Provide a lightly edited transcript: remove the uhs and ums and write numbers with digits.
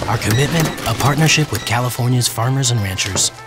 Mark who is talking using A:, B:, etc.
A: Our commitment, a partnership with California's farmers and ranchers.